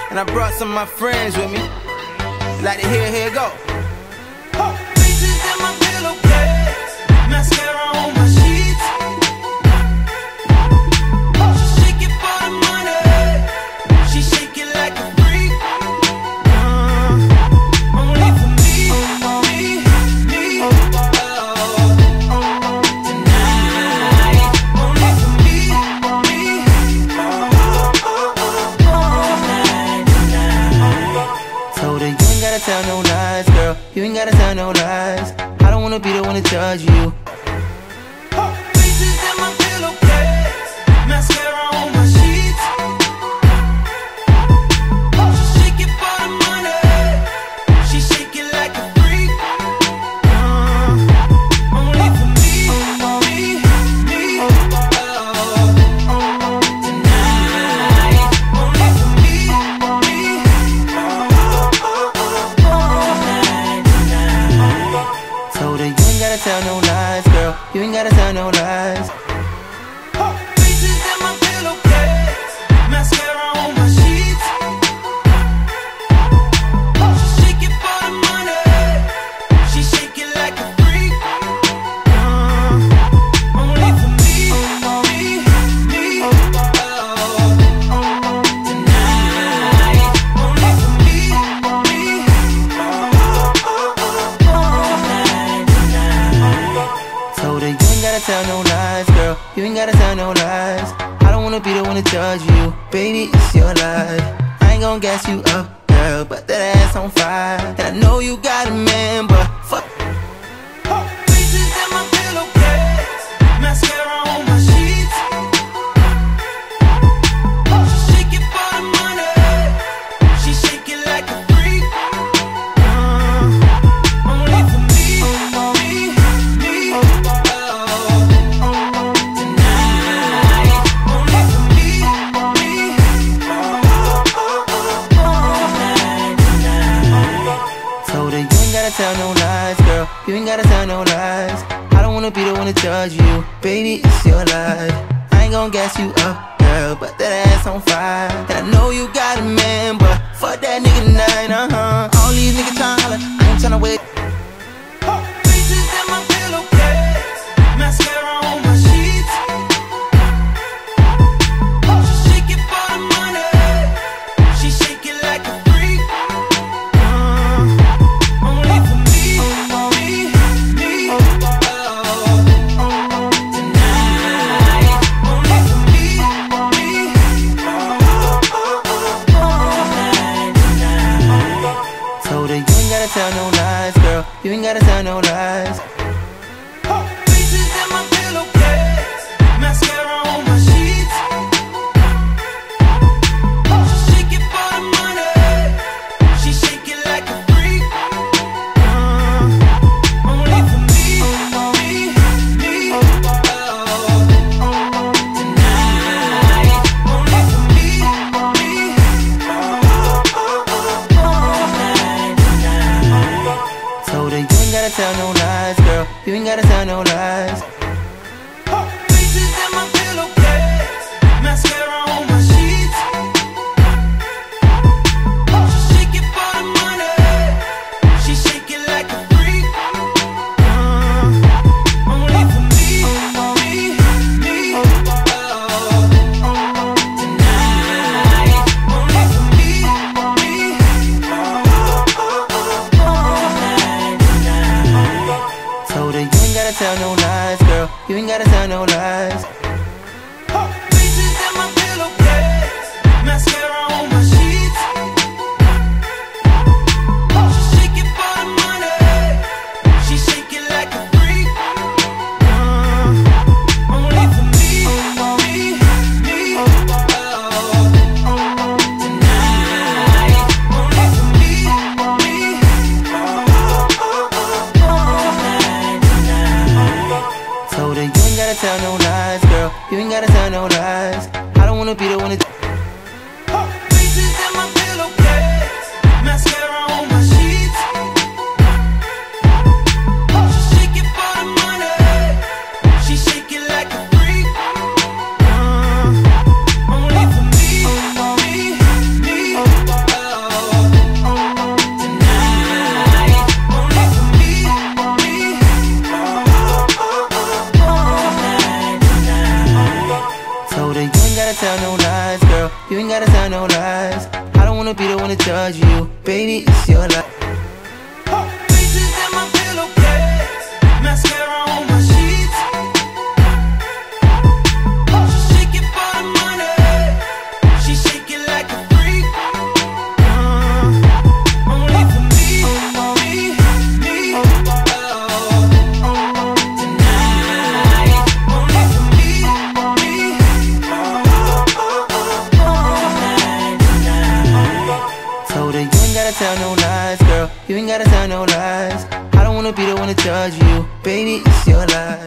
And I brought some of my friends with me. Like to hear it go. Faces in my pillowcase, mascara on my sheets. She shake it for the money, she shake it like a freak. Only for me, me, tonight. Only for me, tonight. Told her you ain't gotta tell no lies, girl. You ain't gotta tell no lies. I don't wanna be the one to judge you. Faces in my pillowcase, mascara on my sheets. She shake it for the money, she shake it like a freak. Only for me, tonight. Only for me, tonight. Told her you ain't gotta tell no lies, girl. You ain't gotta tell no lies. Faces in my pillowcase, mascara on my sheets. She shake it for the money, she shake it like a freak. Only for me, tonight. Only for me, tonight. Told her you ain't gotta tell no lies, girl. You ain't gotta tell no lies. I don't wanna be the one to judge you. Baby, it's your life. I ain't gon' gas you up, girl, but that ass on fire. And I know you got a man, but fuck. Faces in my pillowcase, mascara on my sheets. She shake it for the money, she shake it like a freak. Only for me, tonight. Only for me, tonight. Told her you ain't gotta tell no lies, girl. You ain't gotta tell no lies. I don't wanna be the one to judge you. Baby, it's your life. I ain't gon' gas you up, girl, but that ass on fire. And I know you got a man, but fuck that nigga tonight, All these niggas tryna holler, I ain't tryna wait. Faces in my pillowcase, mascara on my sheets. She shake it for the money, she shake it like a freak. Only for me, tonight. Only for me, tonight. Tonight. Told her you ain't gotta tell no lies, girl. You ain't gotta tell no lies. I don't wanna be the one to judge you. Baby, it's your life. I ain't gon' gas you up, girl, but that ass on fire. And I know you got a man, but fuck that nigga tonight, Faces in my pillowcase, mascara on my sheets. She shake it for the money, she shake it like a freak. Only for me, tonight. Only for me, tonight. Told her you ain't gotta tell no lies. lies, girl. You ain't gotta tell no lies. I don't wanna be the one to judge you. Baby, it's your life. Pieces in my pillowcase, mascara on my sheets. She shake it for the money, she shake it like a freak. Only for me, me, tonight. Only for me, tonight. Told her you ain't gotta tell no lies, girl. You ain't gotta tell no lies. I don't wanna be the one to judge you. Baby, it's your life.